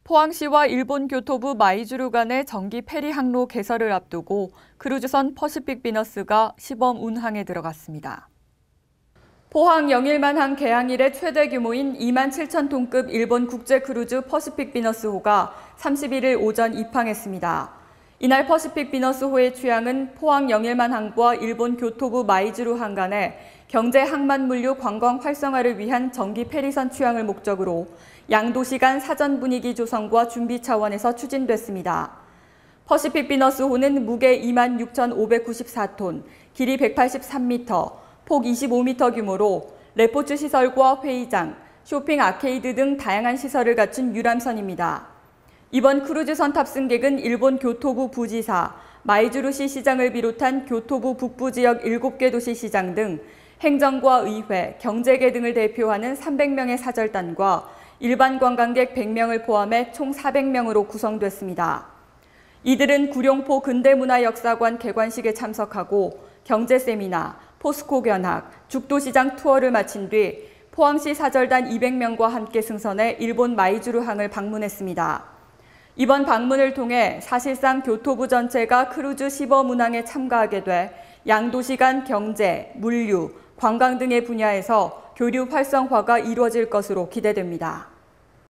포항시와 일본 교토부 마이주루 간의 정기 페리 항로 개설을 앞두고 크루즈선 퍼시픽 비너스가 시범 운항에 들어갔습니다. 포항 영일만항 개항 이래 최대 규모인 27,000톤급 일본 국제 크루즈 퍼시픽 비너스호가 31일 오전 입항했습니다. 이날 퍼시픽 비너스호의 취항은 포항 영일만항과 일본 교토부 마이주루 항 간의 경제 항만 물류 관광 활성화를 위한 정기 페리선 취항을 목적으로 양도시 간 사전 분위기 조성과 준비 차원에서 추진됐습니다. 퍼시픽 비너스호는 무게 26,594톤, 길이 183m, 폭 25m 규모로 레포츠 시설과 회의장, 쇼핑 아케이드 등 다양한 시설을 갖춘 유람선입니다. 이번 크루즈선 탑승객은 일본 교토부 부지사, 마이주루시 시장을 비롯한 교토부 북부 지역 7개 도시 시장 등 행정과 의회, 경제계 등을 대표하는 300명의 사절단과 일반 관광객 100명을 포함해 총 400명으로 구성됐습니다. 이들은 구룡포 근대문화역사관 개관식에 참석하고 경제 세미나, 포스코 견학, 죽도시장 투어를 마친 뒤 포항시 사절단 200명과 함께 승선해 일본 마이주루항을 방문했습니다. 이번 방문을 통해 사실상 교토부 전체가 크루즈 시범 운항에 참가하게 돼 양도시 간 경제, 물류, 관광 등의 분야에서 교류 활성화가 이루어질 것으로 기대됩니다.